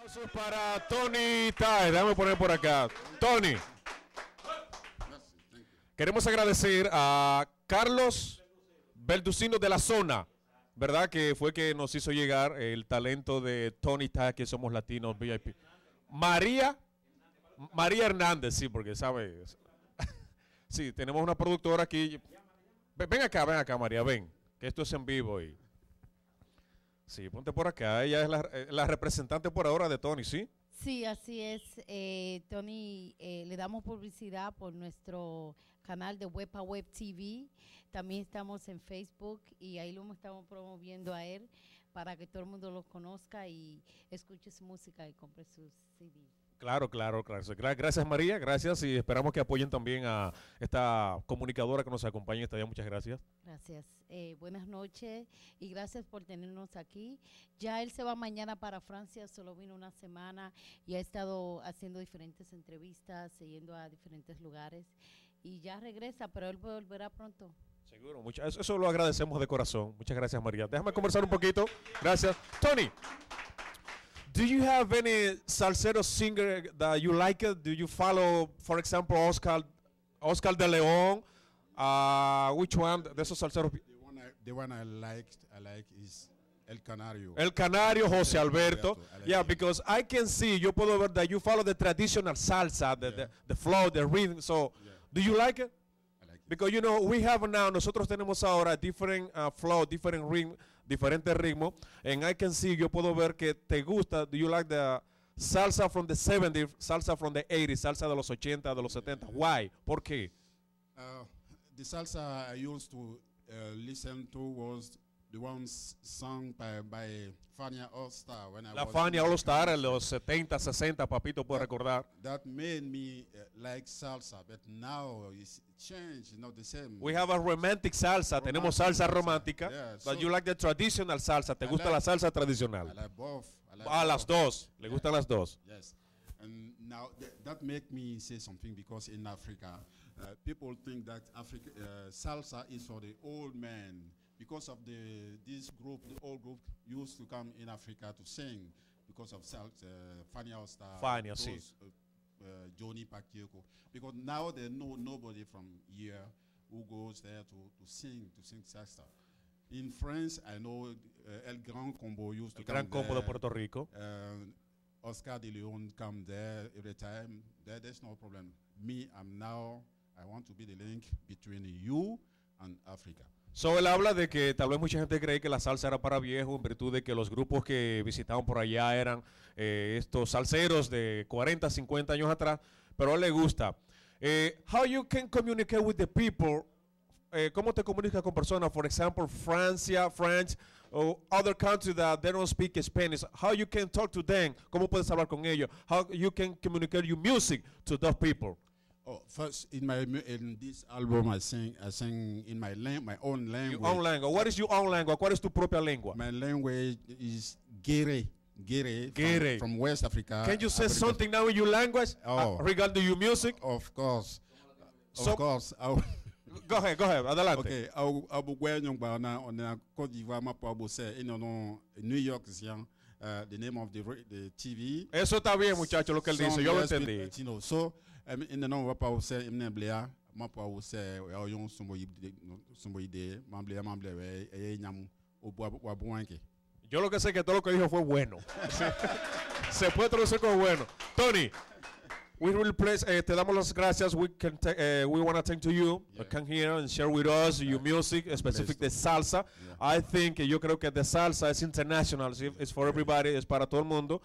Aplausos para Tony Tae. Déjame poner por acá. Tony, queremos agradecer a Carlos Belducino de la Zona, ¿verdad? Que fue que nos hizo llegar el talento de Tony Tae, que somos latinos VIP. María Hernández, sí, porque sabe. Sí, tenemos una productora aquí. Ven acá, María, ven, que esto es en vivo y. Sí, ponte por acá. Ella es la representante por ahora de Tony, ¿sí? Sí, así es. Tony, le damos publicidad por nuestro canal de Web a Web TV. También estamos en Facebook y ahí lo estamos promoviendo a él para que todo el mundo lo conozca y escuche su música y compre sus CDs. Claro. Gracias, María, gracias y esperamos que apoyen también a esta comunicadora que nos acompaña esta día. Muchas gracias. Gracias. Buenas noches y gracias por tenernos aquí. Ya él se va mañana para Francia, solo vino una semana y ha estado haciendo diferentes entrevistas, yendo a diferentes lugares y ya regresa, pero él volverá pronto. Seguro, eso lo agradecemos de corazón. Muchas gracias, María. Déjame conversar un poquito. Gracias. Tony. Do you have any salsero singer that you like? Do you follow, for example, Oscar de León? Which one? De esos salseros. The one I like is El Canario. El Canario, José Alberto. Yeah, because I can see, yo puedo ver that you follow the traditional salsa, the flow, the rhythm. So, do you like it? I like it. Because, you know, we have now, nosotros tenemos ahora different flow, different rhythm, diferentes ritmos. And I can see, yo puedo ver que te gusta. Do you like the salsa from the 70s, salsa from the 80s, salsa de los 80, de los 70? Why? ¿Por qué? The salsa I used to listen to was the ones sung by Fania All Star when I La was Fania in All Star en Africa. los 70, 60, papito puede recordar. That made me like salsa, but now it's changed, not the same. We have a romantic salsa, tenemos salsa romántica, Yeah, but so you like the traditional salsa, te I gusta like- la salsa tradicional. I like both. I like A las both. dos, le gustan las dos. Yes, and now that make me say something because in Africa, people think that Africa salsa is for the old men because of this group, the old group used to come in Africa to sing because of salsa, Fania All Star, Fania, those, sí. Johnny Pacheco. Because now they know nobody from here who goes there to sing salsa. In France, I know El Gran Combo used to El come Gran Combo de there. Puerto Rico. Oscar de Leon come there every time. There's no problem. Me, I want to be the link between you and Africa. So él habla de que tal vez mucha gente cree que la salsa era para viejos en virtud de que los grupos que visitaban por allá eran estos salseros de 40, 50 años atrás, pero a él le gusta. How you can communicate with the people? ¿Cómo te comunicas con personas? For example, Francia, French, or other countries that they don't speak Spanish. How you can talk to them? ¿Cómo puedes hablar con ellos? How you can communicate your music to those people? Oh, first in this album I sing in my own language. Your own language. What is your own language? ¿Cuál es tu propia lengua? My language is Gere. Gere. From West Africa. Can you say Africa. something now in your language regarding your music? Of course. So- Of course. Go ahead, adelante. Okay, abu gwenyon ba on a Côte d'Ivoire ma po abu say in New York is young. The name of the TV. Eso está bien, muchachos, lo que él dice. Yo lo entendí. You know, so in the number pa say in Blea, ma po say o yon sumbo ide, mamble we nyam obu abu wanke. Yo lo que sé es que todo lo que dijo fue bueno. Se puede traducir como bueno. Tony, we really please, te damos las gracias. We want to thank to you. Come here and share with us your music, specifically the salsa. I think, yo creo que the salsa is international. It's for everybody. Es para todo el mundo.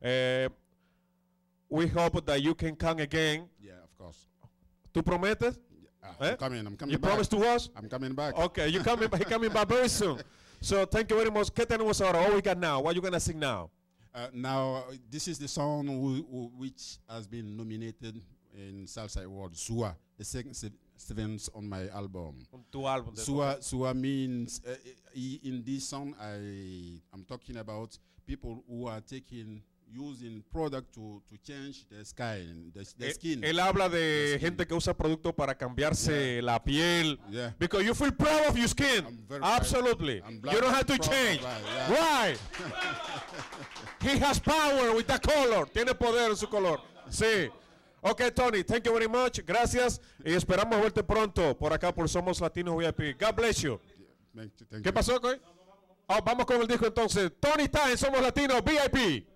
We hope that you can come again. Yeah, of course. ¿Tú prometes? I'm coming You back. promise to us? I'm coming back. Okay, you coming back very soon. So thank you very much. ¿Qué tenemos ahora? What we got now? What you gonna sing now? Now, this is the song which has been nominated in Salsa Award, Sua, the second seventh on my album. Tu álbum. Sua means, in this song, I'm talking about people who are using product to change their skin, their skin. Él habla de gente que usa productos para cambiarse la piel. Yeah. Because you feel proud of your skin. I'm very Absolutely. proud. I'm You don't have to proud change. of that, yeah. Why? He has power with the color. Tiene poder en su color. Sí. Ok, Tony, thank you very much. Gracias. Y esperamos verte pronto por acá por Somos Latinos VIP. God bless you. Thank ¿Qué you. pasó, Coy? Oh, vamos con el disco entonces. Tony está en Somos Latinos VIP.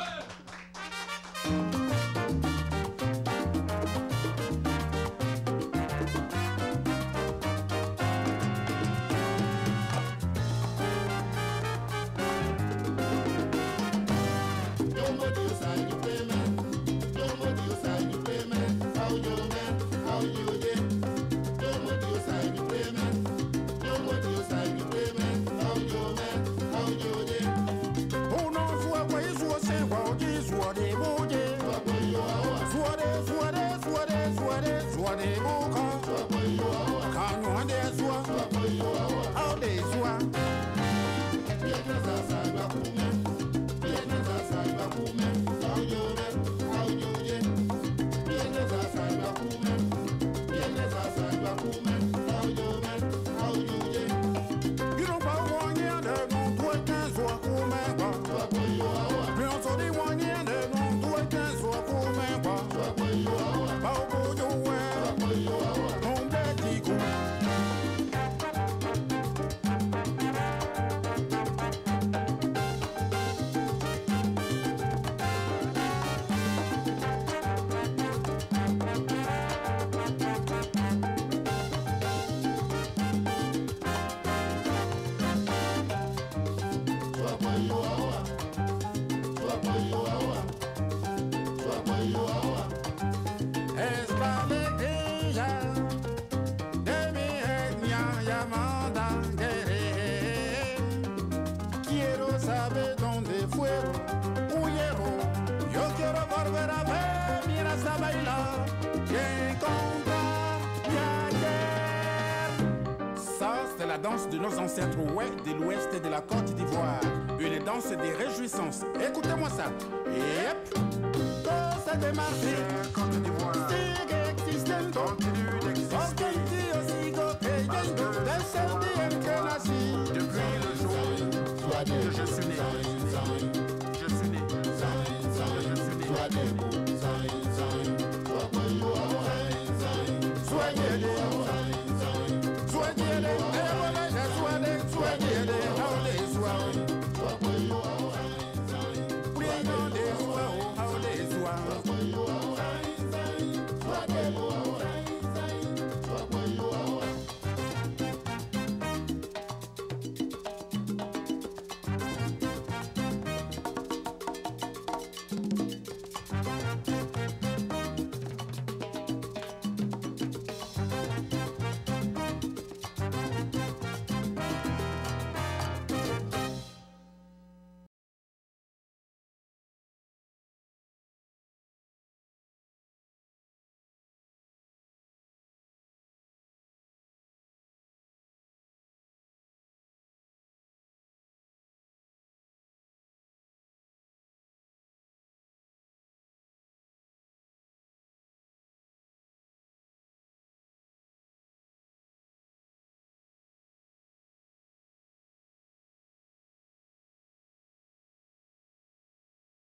La danse de nos ancêtres de l'ouest de la Côte d'Ivoire. Une danse des réjouissances. Écoutez-moi ça. Yep. Cosa de marcher. Côte d'Ivoire. Sigue existendo. Continue d'exister. Organtio sigo creyendo. Descendí en que nací. Depuis le jour que je suis né. Je suis né. Je suis né.